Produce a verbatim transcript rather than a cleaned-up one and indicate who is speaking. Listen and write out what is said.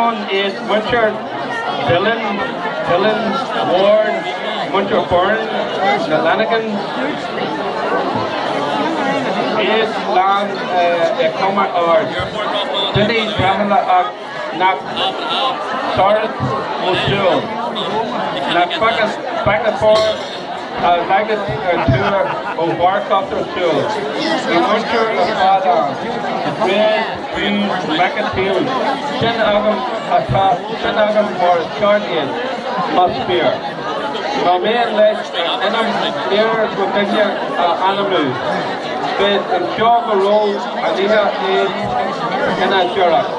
Speaker 1: Sean is Muncher, Dylan, Dylan Ward, Muncher Burns, Lanigan, is Lan Ecomer or City Tramela Nak Sorit Musul. Nak Pakas Pakapor, Lagat Tour, or Warcopter Tour. The Muncher of Adam, Red, Green, Macatoo, Shin Agam Atop, Shin Agam or Short is must beer. No man less and I'm here to take your animals. But in Shorter Road, Anita is in a Jura.